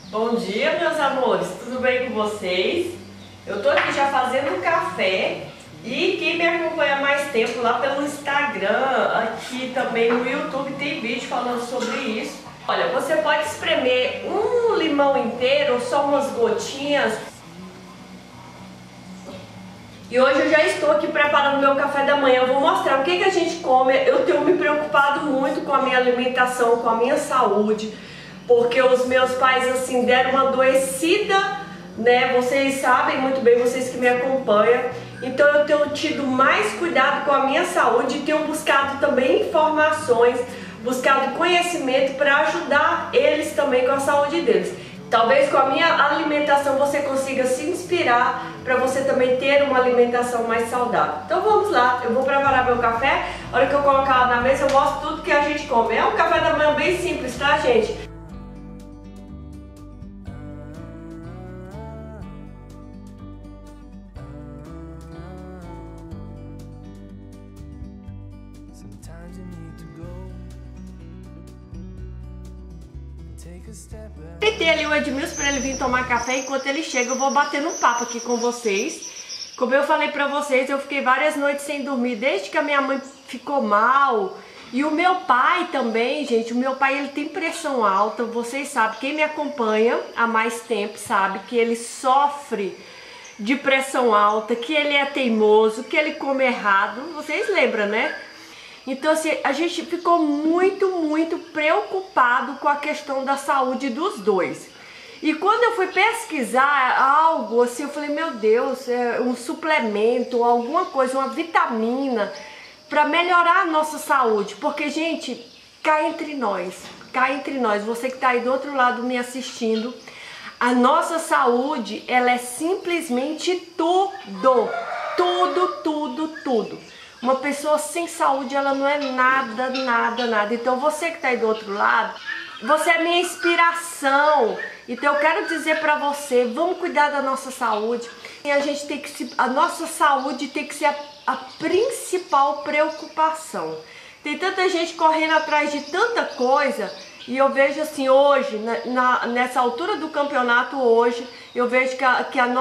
Bom dia, meus amores, tudo bem com vocês? Eu tô aqui já fazendo café e quem me acompanha há mais tempo lá pelo Instagram, aqui também no YouTube tem vídeo falando sobre isso. Olha, você pode espremer um limão inteiro ou só umas gotinhas. E hoje eu já estou aqui preparando meu café da manhã, eu vou mostrar o que a gente come. Eu tenho me preocupado muito com a minha alimentação, com a minha saúde, porque os meus pais assim deram uma adoecida, né? Vocês sabem muito bem, vocês que me acompanham. Então eu tenho tido mais cuidado com a minha saúde e tenho buscado também informações, buscado conhecimento para ajudar eles também com a saúde deles. Talvez com a minha alimentação você consiga se inspirar para você também ter uma alimentação mais saudável. Então vamos lá, eu vou preparar meu café. A hora que eu colocar lá na mesa eu mostro tudo que a gente come. É um café da manhã bem simples, tá, gente? Tentei ali o Edmilson para ele vir tomar café. Enquanto ele chega eu vou bater um papo aqui com vocês. Como eu falei para vocês, eu fiquei várias noites sem dormir desde que a minha mãe ficou mal. E o meu pai também, gente, o meu pai ele tem pressão alta. Vocês sabem, quem me acompanha há mais tempo sabe que ele sofre de pressão alta, que ele é teimoso, que ele come errado. Vocês lembram, né? Então assim, a gente ficou muito preocupado com a questão da saúde dos dois. E quando eu fui pesquisar algo assim, eu falei, meu Deus, um suplemento, alguma coisa, uma vitamina para melhorar a nossa saúde. Porque, gente, cá entre nós, você que está aí do outro lado me assistindo, a nossa saúde, ela é simplesmente tudo. Uma pessoa sem saúde, ela não é nada. Então você que está aí do outro lado, você é minha inspiração. Então eu quero dizer para você, vamos cuidar da nossa saúde. E a gente tem que a nossa saúde tem que ser a principal preocupação. Tem tanta gente correndo atrás de tanta coisa. E eu vejo assim, hoje, nessa altura do campeonato hoje, eu vejo que a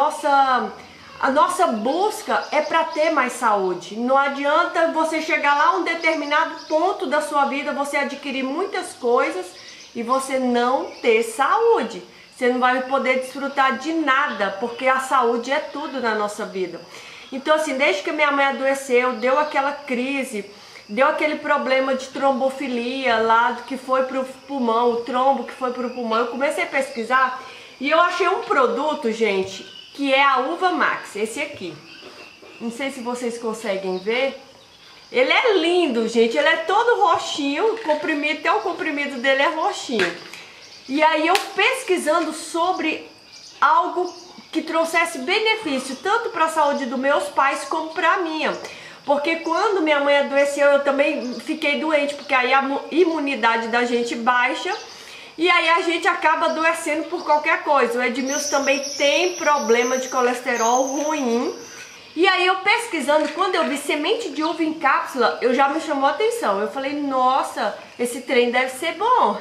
nossa busca é para ter mais saúde. Não adianta você chegar lá a um determinado ponto da sua vida, você adquirir muitas coisas e você não ter saúde. Você não vai poder desfrutar de nada, porque a saúde é tudo na nossa vida. Então assim, desde que minha mãe adoeceu, deu aquela crise, deu aquele problema de trombofilia lá, que foi para o pulmão, o trombo que foi para o pulmão, eu comecei a pesquisar e eu achei um produto, gente, que é a Uva Max, esse aqui. Não sei se vocês conseguem ver. Ele é lindo, gente, ele é todo roxinho, comprimido, até o comprimido dele é roxinho. E aí eu pesquisando sobre algo que trouxesse benefício, tanto para a saúde dos meus pais como para a minha. Porque quando minha mãe adoeceu, eu também fiquei doente, porque aí a imunidade da gente baixa. E aí a gente acaba adoecendo por qualquer coisa. O Edmilson também tem problema de colesterol ruim. E aí eu pesquisando, quando eu vi semente de uva em cápsula, eu já me chamou a atenção. Eu falei, nossa, esse trem deve ser bom.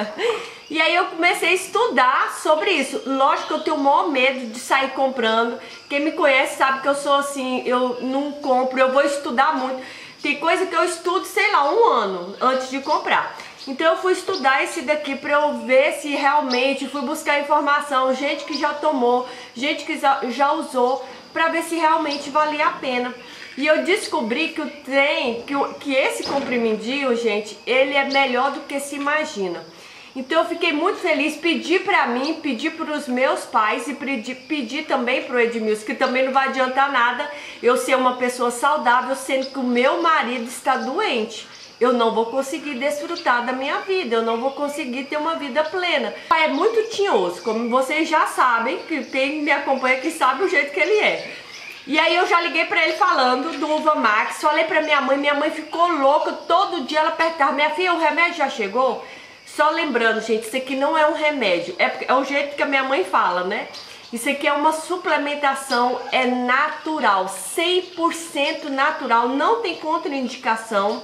E aí eu comecei a estudar sobre isso. Lógico que eu tenho o maior medo de sair comprando. Quem me conhece sabe que eu sou assim, eu não compro, eu vou estudar muito. Tem coisa que eu estudo, sei lá, 1 ano antes de comprar. Então eu fui estudar esse daqui para eu ver se realmente, fui buscar informação, gente que já tomou, gente que já usou, para ver se realmente valia a pena. E eu descobri que o trem, que esse comprimidinho, gente, ele é melhor do que se imagina. Então eu fiquei muito feliz, pedi para mim, pedi para os meus pais e pedi também para o Edmilson, que também não vai adiantar nada eu ser uma pessoa saudável, sendo que o meu marido está doente. Eu não vou conseguir desfrutar da minha vida, eu não vou conseguir ter uma vida plena. É muito tinhoso, como vocês já sabem, que quem me acompanha que sabe o jeito que ele é. E aí eu já liguei pra ele falando do Uva Max, falei pra minha mãe ficou louca, todo dia ela perguntava, minha filha, o remédio já chegou? Só lembrando, gente, isso aqui não é um remédio, é o jeito que a minha mãe fala, né? Isso aqui é uma suplementação, é natural, 100% natural, não tem contraindicação.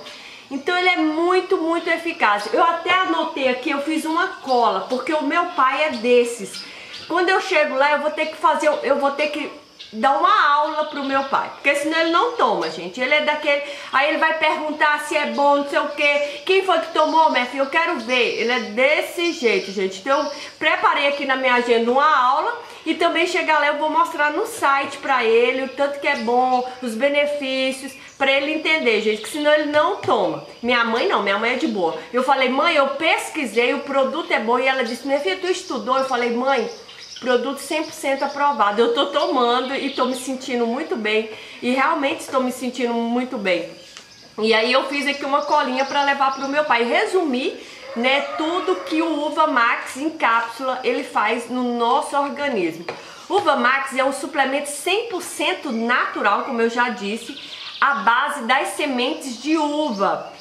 Então ele é muito, muito eficaz. Eu até anotei aqui, eu fiz uma cola, porque o meu pai é desses. Quando eu chego lá, eu vou ter que dar uma aula pro meu pai, porque senão ele não toma, gente. Ele é daquele, aí ele vai perguntar se é bom, não sei o que. Quem foi que tomou, minha filha? Eu quero ver. Ele é desse jeito, gente. Então eu preparei aqui na minha agenda uma aula e também chegar lá eu vou mostrar no site pra ele o tanto que é bom, os benefícios, pra ele entender, gente, que senão ele não toma. Minha mãe não, minha mãe é de boa. Eu falei, mãe, eu pesquisei, o produto é bom, e ela disse, minha filha, tu estudou? Eu falei, mãe, produto 100% aprovado. Eu tô tomando e tô me sentindo muito bem. E realmente estou me sentindo muito bem. E aí eu fiz aqui uma colinha para levar pro meu pai. Resumir, né, tudo que o Uva Max em cápsula ele faz no nosso organismo. Uva Max é um suplemento 100% natural, como eu já disse, à base das sementes de uva,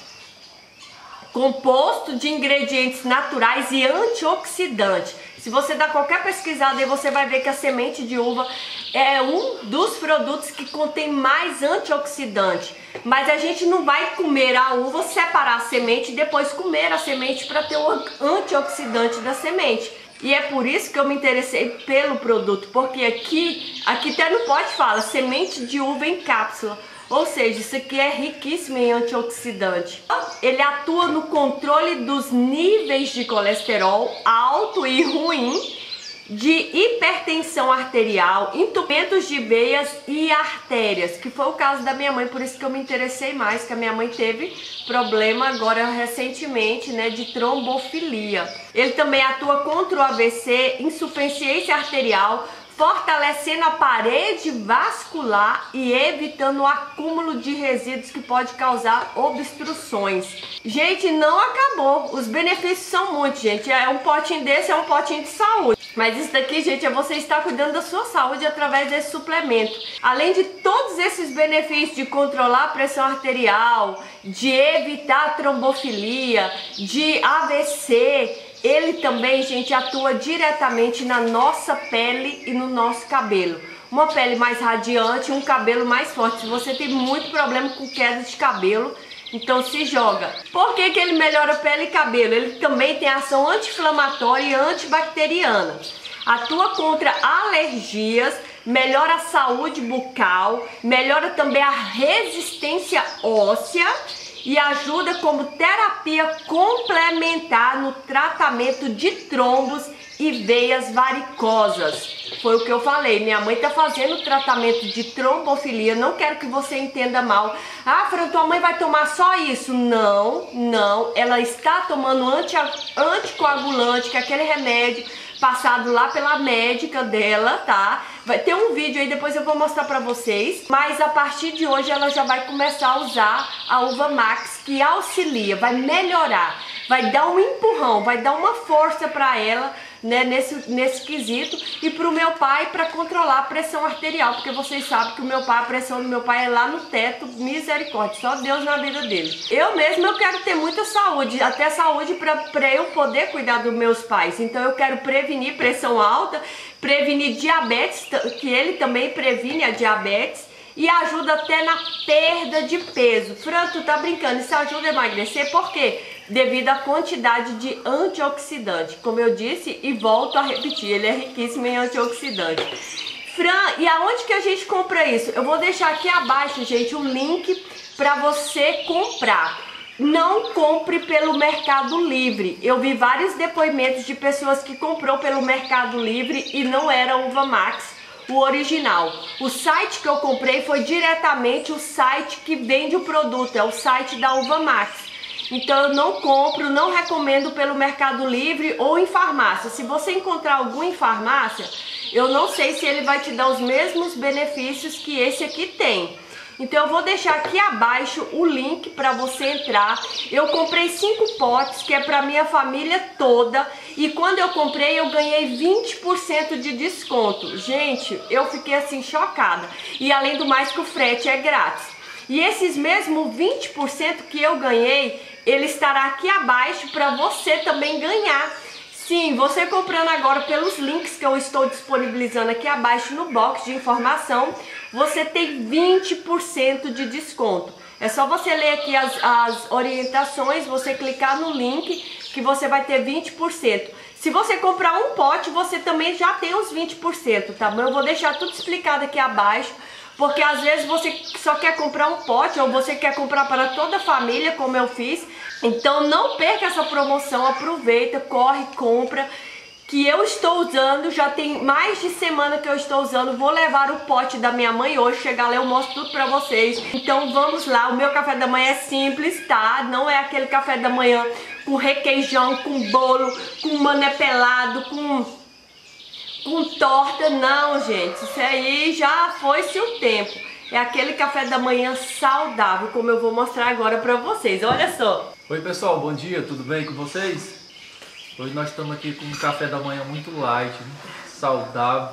composto de ingredientes naturais e antioxidantes. Se você dá qualquer pesquisada aí, você vai ver que a semente de uva é um dos produtos que contém mais antioxidante. Mas a gente não vai comer a uva, separar a semente e depois comer a semente para ter o antioxidante da semente. E é por isso que eu me interessei pelo produto, porque aqui até no pote fala semente de uva em cápsula. Ou seja, isso aqui é riquíssimo em antioxidante. Ele atua no controle dos níveis de colesterol alto e ruim, de hipertensão arterial, entupimentos de veias e artérias, que foi o caso da minha mãe, por isso que eu me interessei mais, que a minha mãe teve problema agora recentemente, né, de trombofilia. Ele também atua contra o AVC, insuficiência arterial, fortalecendo a parede vascular e evitando o acúmulo de resíduos que pode causar obstruções. Gente, não acabou. Os benefícios são muitos, gente. Um potinho desse é um potinho de saúde. Mas isso daqui, gente, é você estar cuidando da sua saúde através desse suplemento. Além de todos esses benefícios de controlar a pressão arterial, de evitar a trombofilia, de AVC, ele também, gente, atua diretamente na nossa pele e no nosso cabelo. Uma pele mais radiante, um cabelo mais forte. Se você tem muito problema com queda de cabelo, então se joga. Por que ele melhora pele e cabelo? Ele também tem ação anti-inflamatória e antibacteriana. Atua contra alergias, melhora a saúde bucal, melhora também a resistência óssea e ajuda como terapia complementar no tratamento de trombos e veias varicosas. Foi o que eu falei, minha mãe tá fazendo tratamento de trombofilia. Não quero que você entenda mal. Ah, Fran, tua mãe vai tomar só isso? Não, não. Ela está tomando anticoagulante, que é aquele remédio passado lá pela médica dela, tá? Vai ter um vídeo aí, depois eu vou mostrar pra vocês. Mas a partir de hoje ela já vai começar a usar a Uva Max, que auxilia, vai melhorar, vai dar um empurrão, vai dar uma força pra ela, né, nesse quesito. E pro meu pai, para controlar a pressão arterial, porque vocês sabem que a pressão do meu pai é lá no teto, misericórdia, só Deus na vida dele. Eu mesma, eu quero ter muita saúde, até saúde para eu poder cuidar dos meus pais. Então eu quero prevenir pressão alta, prevenir diabetes, que ele também previne a diabetes, e ajuda até na perda de peso. Fran, tu tá brincando, isso ajuda a emagrecer? Por quê? Devido à quantidade de antioxidante. Como eu disse e volto a repetir, ele é riquíssimo em antioxidante. Fran, e aonde que a gente compra isso? Eu vou deixar aqui abaixo, gente, o link para você comprar. Não compre pelo Mercado Livre. Eu vi vários depoimentos de pessoas que comprou pelo Mercado Livre e não era Uva Max, o original. O site que eu comprei foi diretamente o site que vende o produto, é o site da Uva Max. Então eu não compro, não recomendo pelo Mercado Livre ou em farmácia. Se você encontrar algum em farmácia, eu não sei se ele vai te dar os mesmos benefícios que esse aqui tem. Então eu vou deixar aqui abaixo o link para você entrar. Eu comprei 5 potes, que é para minha família toda. E quando eu comprei, eu ganhei 20% de desconto. Gente, eu fiquei assim chocada. E além do mais que o frete é grátis. E esses mesmos 20% que eu ganhei, ele estará aqui abaixo para você também ganhar. Sim, você comprando agora pelos links que eu estou disponibilizando aqui abaixo no box de informação, você tem 20% de desconto. É só você ler aqui as orientações, você clicar no link que você vai ter 20%. Se você comprar um pote, você também já tem os 20%, tá bom? Eu vou deixar tudo explicado aqui abaixo, porque às vezes você só quer comprar um pote ou você quer comprar para toda a família, como eu fiz. Então não perca essa promoção, aproveita, corre, compra. Que eu estou usando, já tem mais de semana que eu estou usando. Vou levar o pote da minha mãe hoje, chegar lá eu mostro tudo pra vocês. Então vamos lá, o meu café da manhã é simples, tá? Não é aquele café da manhã com requeijão, com bolo, com mané pelado, com torta, não, gente. Isso aí já foi-se o tempo. É aquele café da manhã saudável, como eu vou mostrar agora pra vocês. Olha só. Oi pessoal, bom dia, tudo bem com vocês? Hoje nós estamos aqui com um café da manhã muito light, saudável.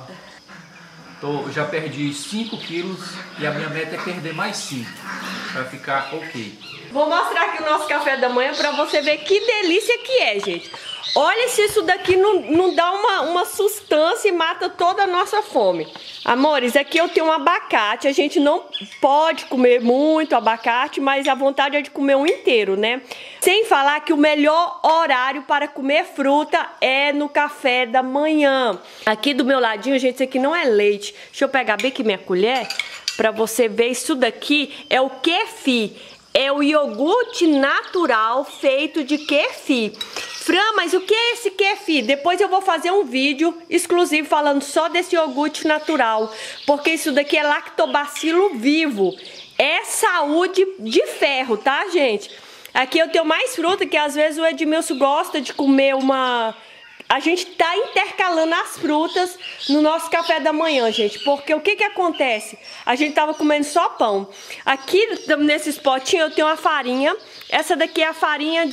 Já perdi 5 quilos e a minha meta é perder mais 5, para ficar ok. Vou mostrar aqui o nosso café da manhã para você ver que delícia que é, gente. Olha se isso daqui não dá uma sustância e mata toda a nossa fome. Amores, aqui eu tenho um abacate. A gente não pode comer muito abacate, mas a vontade é de comer um inteiro, né? Sem falar que o melhor horário para comer fruta é no café da manhã. Aqui do meu ladinho, gente, isso aqui não é leite. Deixa eu pegar bem aqui minha colher para você ver. Isso daqui é o kefir. É o iogurte natural feito de kefir. Fran, mas o que é esse kefir? Depois eu vou fazer um vídeo exclusivo falando só desse iogurte natural. Porque isso daqui é lactobacilo vivo. É saúde de ferro, tá, gente? Aqui eu tenho mais fruta, que às vezes o Edmilson gosta de comer uma... A gente tá intercalando as frutas no nosso café da manhã, gente. Porque o que acontece? A gente tava comendo só pão. Aqui, nesses potinhos, eu tenho uma farinha. Essa daqui é a farinha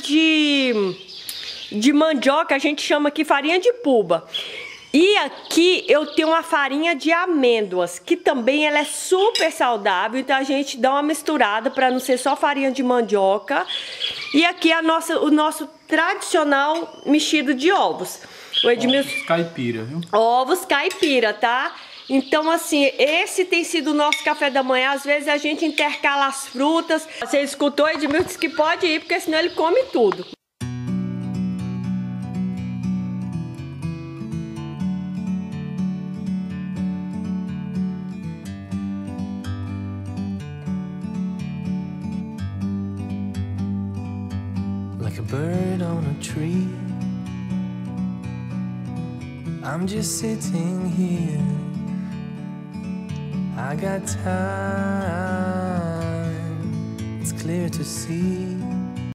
de mandioca. A gente chama aqui farinha de puba. E aqui eu tenho uma farinha de amêndoas, que também ela é super saudável. Então a gente dá uma misturada para não ser só farinha de mandioca. E aqui o nosso tradicional mexido de ovos. O Edmilson... Ovos caipira, viu? Ovos caipira, tá? Então, assim, esse tem sido o nosso café da manhã. Às vezes a gente intercala as frutas. Você escutou, Edmilson disse que pode ir, porque senão ele come tudo. Like a bird on a tree, I'm just sitting here. I got time, it's clear to see.